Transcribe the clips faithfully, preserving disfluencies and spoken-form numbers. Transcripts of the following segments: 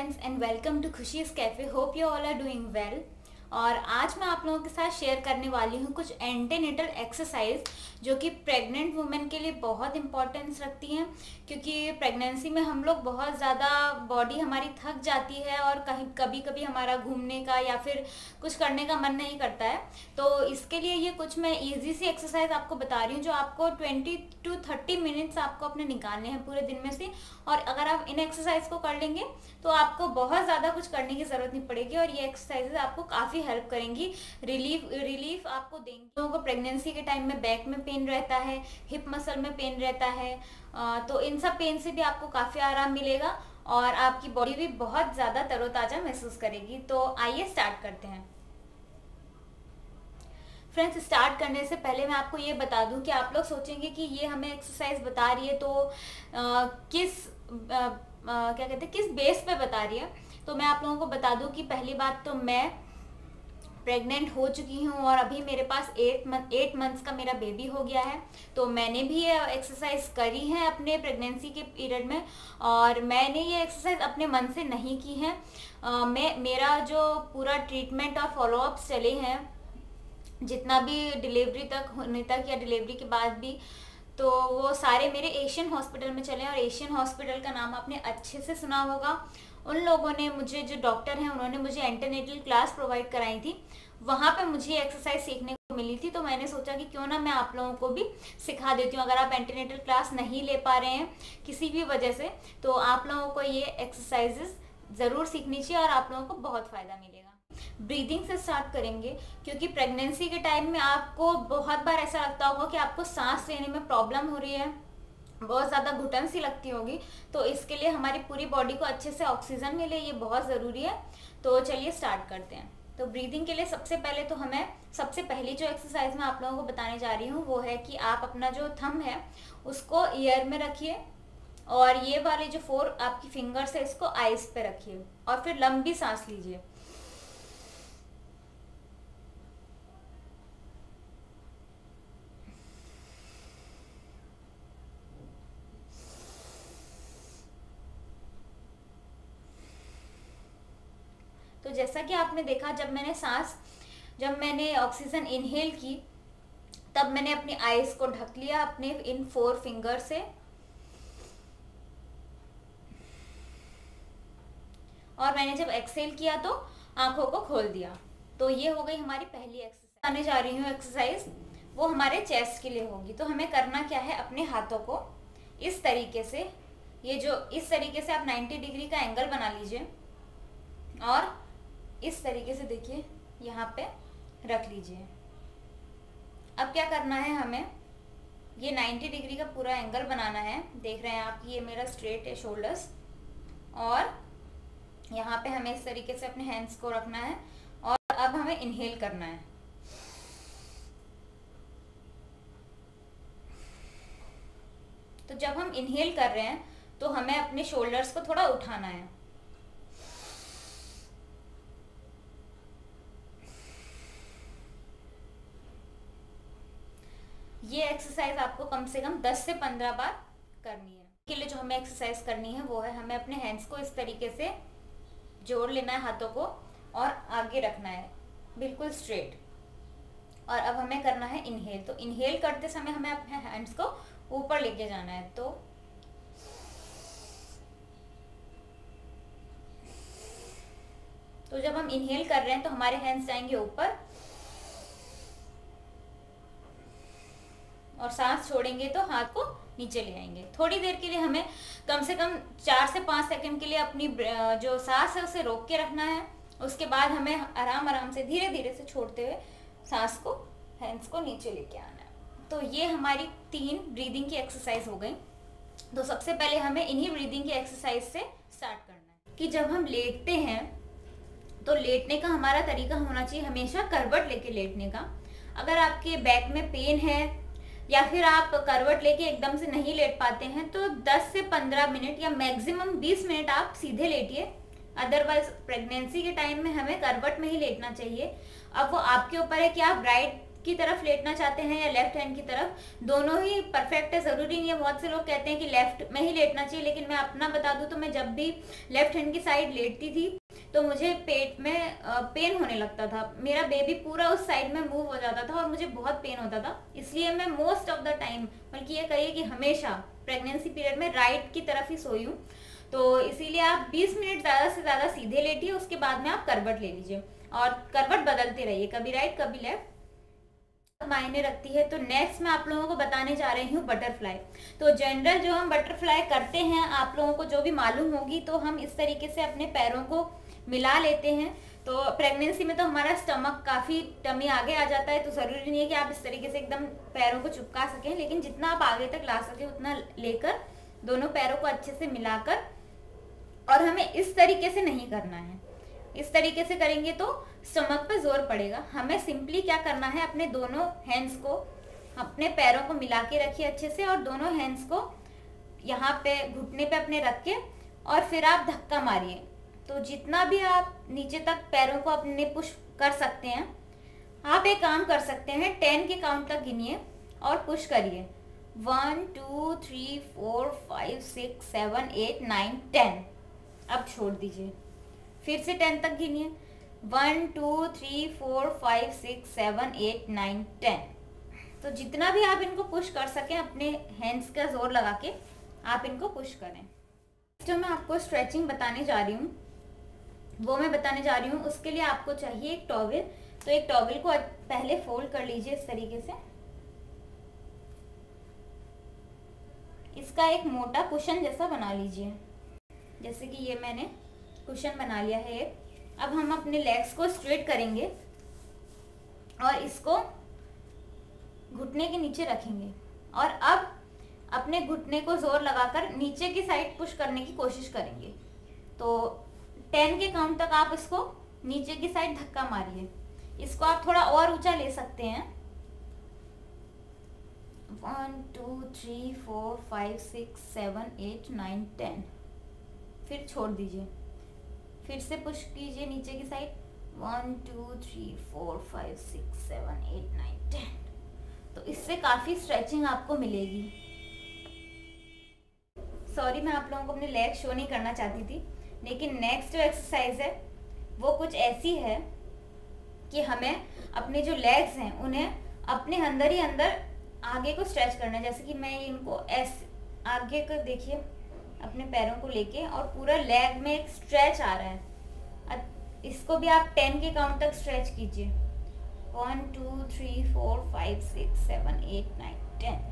friends and welcome to Khushi's cafe. Hope you all are doing well. और आज मैं आप लोगों के साथ शेयर करने वाली हूँ कुछ एंटेनेटल एक्सरसाइज जो कि प्रेग्नेंट वुमेन के लिए बहुत इंपॉर्टेंस रखती हैं, क्योंकि प्रेगनेंसी में हम लोग बहुत ज़्यादा बॉडी हमारी थक जाती है और कहीं कभी कभी हमारा घूमने का या फिर कुछ करने का मन नहीं करता है. तो इसके लिए ये कुछ मैं इजी सी एक्सरसाइज आपको बता रही हूँ जो आपको ट्वेंटी टू थर्टी मिनट्स आपको अपने निकालने हैं पूरे दिन में से. और अगर आप इन एक्सरसाइज को कर लेंगे तो आपको बहुत ज़्यादा कुछ करने की ज़रूरत नहीं पड़ेगी और ये एक्सरसाइजेज आपको काफ़ी हेल्प करेंगी, रिलीफ रिलीफ आपको देंगे. लोगों को प्रेगनेंसी के टाइम में बैक में पेन रहता है, हिप मसल में पेन रहता है, तो इन सब पेन से भी आपको काफ़ी आराम मिलेगा और आपकी बॉडी भी बहुत ज़्यादा तरोताज़ा महसूस करेगी. तो आइए स्टार्ट करते हैं. फ्रेंड्स, स्टार्ट करने से पहले मैं आपको ये बता दूं कि आप लोग सोचेंगे कि ये हमें एक्सरसाइज बता रही है तो आ, किस आ, आ, क्या कहते हैं किस बेस पे बता रही है. तो मैं आप लोगों को बता दूं कि पहली बात तो मैं प्रेग्नेंट हो चुकी हूँ और अभी मेरे पास एट मंथ एट मंथ्स का मेरा बेबी हो गया है. तो मैंने भी ये एक्सरसाइज करी है अपने प्रेगनेंसी के पीरियड में और मैंने ये एक्सरसाइज अपने मन से नहीं की है. आ, मैं मेरा जो पूरा ट्रीटमेंट और फॉलोअप्स चले हैं, जितना भी डिलीवरी तक होने तक या डिलीवरी के बाद भी, तो वो सारे मेरे एशियन हॉस्पिटल में चले. और एशियन हॉस्पिटल का नाम आपने अच्छे से सुना होगा. उन लोगों ने मुझे, जो डॉक्टर हैं, उन्होंने मुझे एंटेनेटल क्लास प्रोवाइड कराई थी. वहाँ पे मुझे एक्सरसाइज सीखने को मिली थी. तो मैंने सोचा कि क्यों ना मैं आप लोगों को भी सिखा देती हूँ. अगर आप एंटेनेटल क्लास नहीं ले पा रहे हैं किसी भी वजह से, तो आप लोगों को ये एक्सरसाइजेस ज़रूर सीखनी चाहिए और आप लोगों को बहुत फ़ायदा मिलेगा. ब्रीदिंग से स्टार्ट करेंगे, क्योंकि प्रेगनेंसी के टाइम में आपको बहुत बार ऐसा लगता होगा कि आपको सांस लेने में प्रॉब्लम हो रही है, बहुत ज़्यादा घुटन सी लगती होगी. तो इसके लिए हमारी पूरी बॉडी को अच्छे से ऑक्सीजन मिले, ये बहुत ज़रूरी है. तो चलिए स्टार्ट करते हैं. तो ब्रीदिंग के लिए सबसे पहले तो हमें सबसे पहली जो एक्सरसाइज मैं आप लोगों को बताने जा रही हूँ वो है कि आप अपना जो थंब है उसको ईयर में रखिए और ये वाले जो फोर आपकी फिंगर्स है इसको आइज पे रखिए और फिर लंबी सांस लीजिए. तो जैसा कि आपने देखा, जब मैंने सांस जब मैंने ऑक्सीजन इनहेल की तब मैंने अपनी आईज को ढक लिया अपने इन फोर फिंगर से और मैंने जब एक्सहेल किया तो आंखों को खोल दिया. तो ये हो गई हमारी पहली एक्सरसाइज. आने जा रही हूँ एक्सरसाइज, वो हमारे चेस्ट के लिए होगी. तो हमें करना क्या है, अपने हाथों को इस तरीके से, ये जो इस तरीके से आप नाइन्टी डिग्री का एंगल बना लीजिए और इस तरीके से देखिए यहाँ पे रख लीजिए. अब क्या करना है, हमें ये नाइन्टी डिग्री का पूरा एंगल बनाना है. देख रहे हैं आप, ये मेरा स्ट्रेट है शोल्डर्स और यहाँ पे हमें इस तरीके से अपने हैंड्स को रखना है और अब हमें इनहेल करना है. तो जब हम इनहेल कर रहे हैं तो हमें अपने शोल्डर्स को थोड़ा उठाना है. ये एक्सरसाइज आपको कम से कम दस से पंद्रह बार करनी है. के लिए जो हमें एक्सरसाइज करनी है वो है हमें अपने हैंड्स को इस तरीके से जोड़ लेना है, हाथों को, और आगे रखना है बिल्कुल स्ट्रेट. और अब हमें करना है इनहेल. तो इनहेल करते समय हमें अपने हैंड्स को ऊपर लेके जाना है. तो तो जब हम इनहेल कर रहे हैं तो हमारे हैंड्स जाएंगे ऊपर और सांस छोड़ेंगे तो हाथ को नीचे ले आएंगे. थोड़ी देर के लिए हमें कम से कम चार से पाँच सेकंड के लिए अपनी जो सांस है उसे रोक के रखना है. उसके बाद हमें आराम आराम से धीरे धीरे से छोड़ते हुए सांस को, हैंड्स को नीचे लेके आना है. तो ये हमारी तीन ब्रीदिंग की एक्सरसाइज हो गई. तो सबसे पहले हमें इन्हीं ब्रीदिंग की एक्सरसाइज से स्टार्ट करना है कि जब हम लेटते हैं तो लेटने का हमारा तरीका होना चाहिए हमेशा करवट लेके लेटने का. अगर आपके बैक में पेन है या फिर आप करवट लेके एकदम से नहीं लेट पाते हैं तो दस से पंद्रह मिनट या मैक्सिमम बीस मिनट आप सीधे लेटिए. अदरवाइज प्रेगनेंसी के टाइम में हमें करवट में ही लेटना चाहिए. अब वो आपके ऊपर है कि आप राइट की तरफ लेटना चाहते हैं या लेफ्ट हैंड की तरफ, दोनों ही परफेक्ट है, ज़रूरी नहीं है। बहुत से लोग कहते हैं कि लेफ्ट में ही लेटना चाहिए, लेकिन मैं अपना बता दूं तो मैं जब भी लेफ्ट हैंड की साइड लेटती थी तो मुझे पेट में पेन होने लगता था, मेरा बेबी पूरा उस साइड में मूव हो जाता था और मुझे बहुत पेन होता था। इसलिए मैं मोस्ट ऑफ द टाइम, बल्कि ये कहिए कि हमेशा प्रेगनेंसी पीरियड में राइट की तरफ ही सोई हूँ। तो इसीलिए आप बीस मिनट ज़्यादा से ज़्यादा सीधे लेटिए, उसके बाद में आप करवट ले लीजिए और करवट बदलते रहिए, कभी राइट कभी लेफ्ट, मायने रखती है। तो नेक्स्ट मैं आप लोगों को बताने जा रही हूँ बटरफ्लाई। तो जनरल जो हम बटरफ्लाई करते हैं, आप लोगों को जो भी मालूम होगी, तो हम इस तरीके से अपने पैरों को मिला लेते हैं। तो प्रेगनेंसी में तो हमारा स्टमक काफ़ी टमी आगे आ जाता है, तो ज़रूरी नहीं है कि आप इस तरीके से एकदम पैरों को चिपका सकें, लेकिन जितना आप आगे तक ला सकें उतना लेकर दोनों पैरों को अच्छे से मिलाकर, और हमें इस तरीके से नहीं करना है, इस तरीके से करेंगे तो स्टमक पे जोर पड़ेगा। हमें सिंपली क्या करना है, अपने दोनों हैंड्स को अपने पैरों को मिला के रखिए अच्छे से, और दोनों हैंड्स को यहाँ पे घुटने पे अपने रख के, और फिर आप धक्का मारिए। तो जितना भी आप नीचे तक पैरों को अपने पुश कर सकते हैं, आप एक काम कर सकते हैं, टेन के काउंट तक गिनिए और पुश करिए। One two three four five six seven eight nine ten. अब छोड़ दीजिए, फिर से टेन तक गिनिए। One two three four five six seven eight nine ten. तो जितना भी आप इनको पुश कर सकें, अपने हैंड्स का जोर लगा के आप इनको पुश करें। जो मैं आपको स्ट्रेचिंग बताने जा रही हूँ, वो मैं बताने जा रही हूँ, उसके लिए आपको चाहिए एक टॉवेल। तो एक टॉवेल को पहले फोल्ड कर लीजिए इस तरीके से, इसका एक मोटा कुशन जैसा बना लीजिए, जैसे कि ये मैंने कुशन बना लिया है एक। अब हम अपने लेग्स को स्ट्रेट करेंगे और इसको घुटने के नीचे रखेंगे, और अब अपने घुटने को जोर लगाकर नीचे की साइड पुश करने की कोशिश करेंगे। तो टेन के काउंट तक आप इसको नीचे की साइड धक्का मारिए। इसको आप थोड़ा और ऊंचा ले सकते हैं। One two three four five six seven eight nine ten. फिर छोड़ दीजिए, फिर से पुश कीजिए नीचे की side. One two three four five six seven eight nine ten. तो इससे काफ़ी स्ट्रेचिंग आपको मिलेगी। सॉरी, मैं आप लोगों को अपने लेग शो नहीं करना चाहती थी, लेकिन नेक्स्ट जो एक्सरसाइज है वो कुछ ऐसी है कि हमें अपने जो लेग्स हैं उन्हें अपने अंदर ही अंदर आगे को स्ट्रेच करना है। जैसे कि मैं इनको ऐसे आगे कर, देखिए अपने पैरों को लेके, और पूरा लेग में एक स्ट्रेच आ रहा है। इसको भी आप टेन के काउंट तक स्ट्रेच कीजिए। One two three four five six seven eight nine ten.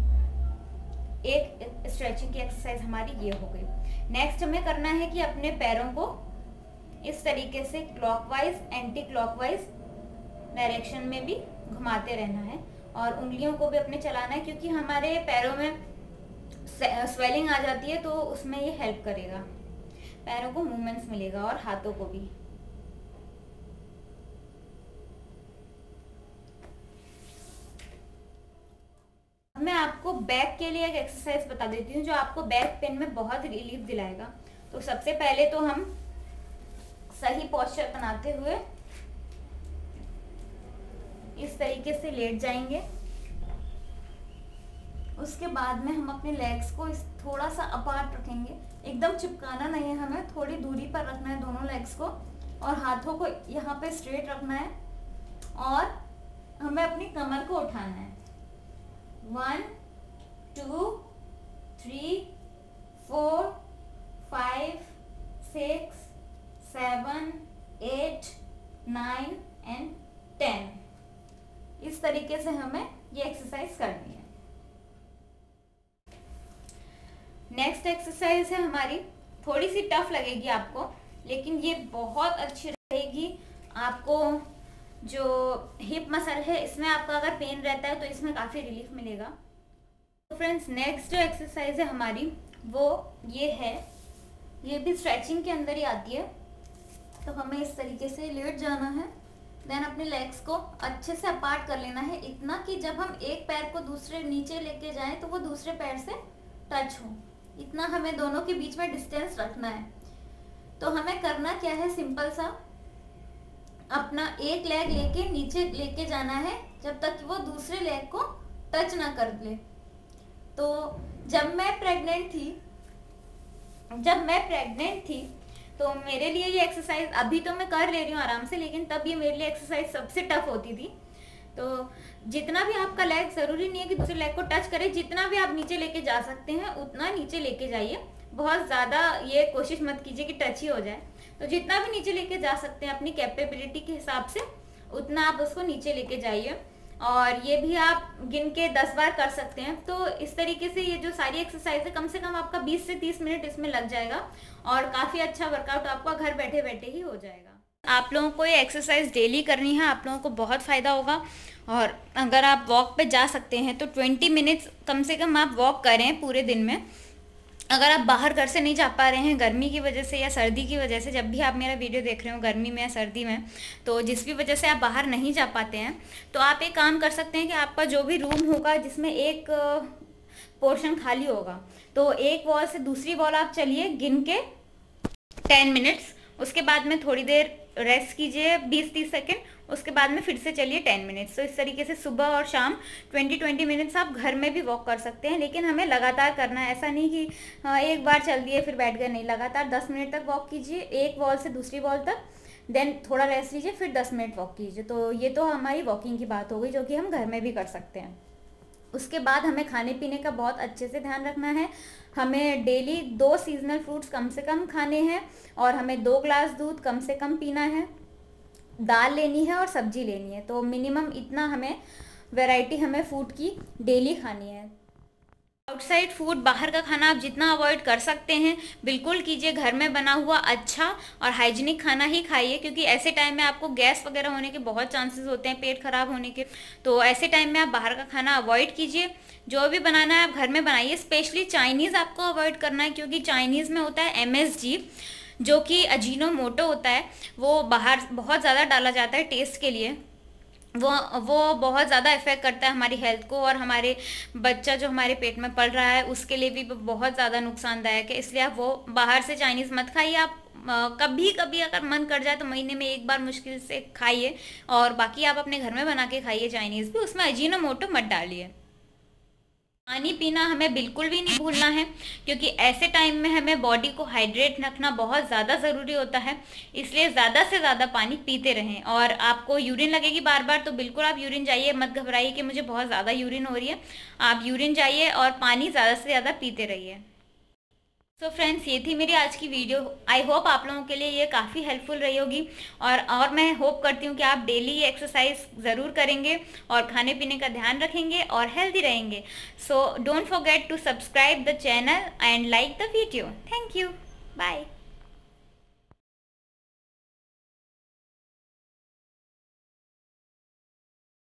एक स्ट्रेचिंग की एक्सरसाइज हमारी ये हो गई। नेक्स्ट हमें करना है कि अपने पैरों को इस तरीके से क्लॉकवाइज एंटी क्लॉकवाइज डायरेक्शन में भी घुमाते रहना है, और उंगलियों को भी अपने चलाना है, क्योंकि हमारे पैरों में स्वेलिंग आ जाती है, तो उसमें ये हेल्प करेगा, पैरों को मूवमेंट्स मिलेगा, और हाथों को भी। मैं आपको बैक के लिए एक एक्सरसाइज बता देती हूँ जो आपको बैक पेन में बहुत रिलीफ दिलाएगा। तो सबसे पहले तो हम सही पोस्चर बनाते हुए इस तरीके से लेट जाएंगे। उसके बाद में हम अपने लेग्स को इस थोड़ा सा अपार्ट रखेंगे, एकदम चिपकाना नहीं है, हमें थोड़ी दूरी पर रखना है दोनों लेग्स को, और हाथों को यहाँ पे स्ट्रेट रखना है, और हमें अपनी कमर को उठाना है। One two three four five six seven eight nine and ten. इस तरीके से हमें ये एक्सरसाइज करनी है। नेक्स्ट एक्सरसाइज है हमारी, थोड़ी सी टफ लगेगी आपको, लेकिन ये बहुत अच्छी रहेगी। आपको जो हिप मसल है इसमें आपका अगर पेन रहता है तो इसमें काफ़ी रिलीफ मिलेगा। तो फ्रेंड्स, नेक्स्ट जो एक्सरसाइज है हमारी वो ये है, ये भी स्ट्रेचिंग के अंदर ही आती है। तो हमें इस तरीके से लेट जाना है, देन अपने लेग्स को अच्छे से अपार्ट कर लेना है, इतना कि जब हम एक पैर को दूसरे नीचे लेके जाएं तो वो दूसरे पैर से टच हो, इतना हमें दोनों के बीच में डिस्टेंस रखना है। तो हमें करना क्या है, सिंपल सा अपना एक लेग लेके नीचे लेके जाना है जब तक कि वो दूसरे लेग को टच ना कर ले। तो जब मैं प्रेग्नेंट थी जब मैं प्रेग्नेंट थी तो मेरे लिए ये एक्सरसाइज, अभी तो मैं कर ले रही हूँ आराम से, लेकिन तब ये मेरे लिए एक्सरसाइज सबसे टफ होती थी। तो जितना भी आपका लेग, जरूरी नहीं है कि दूसरे लेग को टच करे, जितना भी आप नीचे लेके जा सकते हैं उतना नीचे लेके जाइए। बहुत ज़्यादा ये कोशिश मत कीजिए कि टच ही हो जाए। तो जितना भी नीचे लेके जा सकते हैं अपनी कैपेबिलिटी के हिसाब से, उतना आप उसको नीचे लेके जाइए। और ये भी आप गिन के दस बार कर सकते हैं। तो इस तरीके से ये जो सारी एक्सरसाइज है, कम से कम आपका बीस से तीस मिनट इसमें लग जाएगा और काफ़ी अच्छा वर्कआउट आपका घर बैठे बैठे ही हो जाएगा। आप लोगों को ये एक्सरसाइज डेली करनी है, आप लोगों को बहुत फ़ायदा होगा। और अगर आप वॉक पे जा सकते हैं तो ट्वेंटी मिनट्स कम से कम आप वॉक करें पूरे दिन में। अगर आप बाहर घर से नहीं जा पा रहे हैं गर्मी की वजह से या सर्दी की वजह से, जब भी आप मेरा वीडियो देख रहे हो गर्मी में या सर्दी में, तो जिस भी वजह से आप बाहर नहीं जा पाते हैं, तो आप एक काम कर सकते हैं कि आपका जो भी रूम होगा जिसमें एक पोर्शन खाली होगा, तो एक वॉल से दूसरी वॉल आप चलिए गिन के टेन मिनट्स। उसके बाद में थोड़ी देर रेस्ट कीजिए बीस तीस सेकेंड, उसके बाद में फिर से चलिए टेन मिनट्स। तो इस तरीके से सुबह और शाम ट्वेंटी ट्वेंटी मिनट्स आप घर में भी वॉक कर सकते हैं, लेकिन हमें लगातार करना है। ऐसा नहीं कि हाँ एक बार चल दिए फिर बैठ गए, नहीं, लगातार दस मिनट तक वॉक कीजिए एक वॉल से दूसरी वॉल तक, देन थोड़ा रेस्ट लीजिए, फिर दस मिनट वॉक कीजिए। तो ये तो हमारी वॉकिंग की बात हो गई, जो कि हम घर में भी कर सकते हैं। उसके बाद हमें खाने पीने का बहुत अच्छे से ध्यान रखना है। हमें डेली दो सीजनल फ्रूट्स कम से कम खाने हैं और हमें दो ग्लास दूध कम से कम पीना है, दाल लेनी है और सब्जी लेनी है। तो मिनिमम इतना हमें वैरायटी हमें फूड की डेली खानी है। आउटसाइड फूड, बाहर का खाना आप जितना अवॉइड कर सकते हैं बिल्कुल कीजिए। घर में बना हुआ अच्छा और हाइजीनिक खाना ही खाइए, क्योंकि ऐसे टाइम में आपको गैस वगैरह होने के बहुत चांसेस होते हैं, पेट खराब होने के। तो ऐसे टाइम में आप बाहर का खाना अवॉइड कीजिए। जो भी बनाना है आप घर में बनाइए। स्पेशली चाइनीज़ आपको अवॉइड करना है, क्योंकि चाइनीज़ में होता है एम एस जी, जो कि अजीनोमोटो होता है। वो बाहर बहुत ज़्यादा डाला जाता है टेस्ट के लिए। वो वो बहुत ज़्यादा इफ़ेक्ट करता है हमारी हेल्थ को, और हमारे बच्चा जो हमारे पेट में पल रहा है उसके लिए भी बहुत ज़्यादा नुकसानदायक है। इसलिए आप वो बाहर से चाइनीज़ मत खाइए। आप आ, कभी कभी अगर मन कर जाए तो महीने में एक बार मुश्किल से खाइए, और बाकी आप अपने घर में बना के खाइए चाइनीज़ भी, उसमें अजीनोमोटो मत डालिए। पानी पीना हमें बिल्कुल भी नहीं भूलना है, क्योंकि ऐसे टाइम में हमें बॉडी को हाइड्रेट रखना बहुत ज़्यादा ज़रूरी होता है। इसलिए ज़्यादा से ज़्यादा पानी पीते रहें। और आपको यूरिन लगेगी बार बार तो बिल्कुल आप यूरिन जाइए, मत घबराइए कि मुझे बहुत ज़्यादा यूरिन हो रही है। आप यूरिन जाइए और पानी ज़्यादा से ज़्यादा पीते रहिए। सो फ्रेंड्स, ये थी मेरी आज की वीडियो। आई होप आप लोगों के लिए ये काफ़ी हेल्पफुल रही होगी, और और मैं होप करती हूँ कि आप डेली ये एक्सरसाइज ज़रूर करेंगे और खाने पीने का ध्यान रखेंगे और हेल्दी रहेंगे। So don't forget to subscribe the channel and like the video. Thank you, bye.